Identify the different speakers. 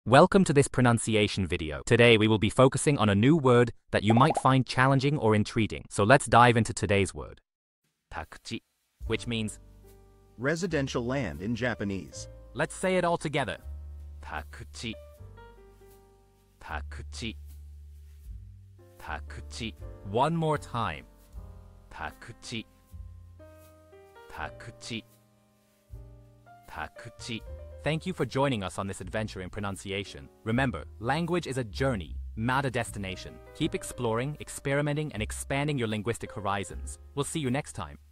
Speaker 1: Welcome to this pronunciation video. Today we will be focusing on a new word that you might find challenging or intriguing. So let's dive into today's word. Takuchi, which means
Speaker 2: residential land in Japanese.
Speaker 1: Let's say it all together. Takuchi. Takuchi. Takuchi. One more time. Takuchi. Takuchi. Takuchi. Thank you for joining us on this adventure in pronunciation. Remember, language is a journey, not a destination. Keep exploring, experimenting, and expanding your linguistic horizons. We'll see you next time.